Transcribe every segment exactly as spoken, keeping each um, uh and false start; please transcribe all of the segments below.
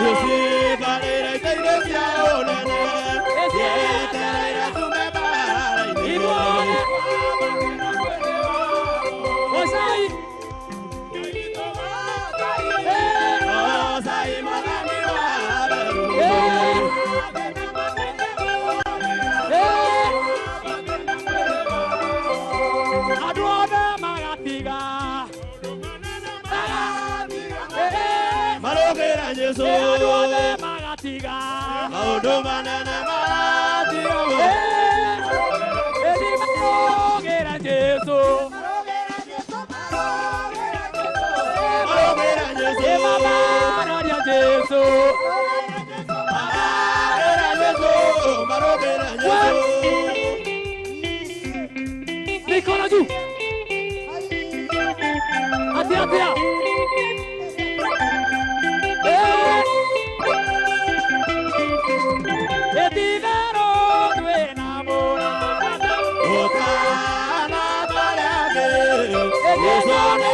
Nicola giù! Attira, attira! E di vero due innamorati o cana parade e che sono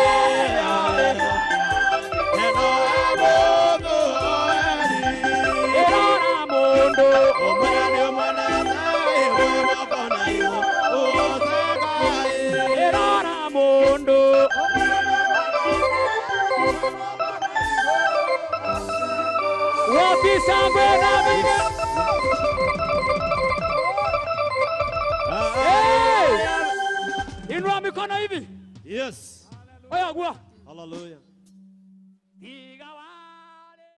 e non amo e non amondo o mane o manata e non bona io o sagai e non amondo Wati sangue na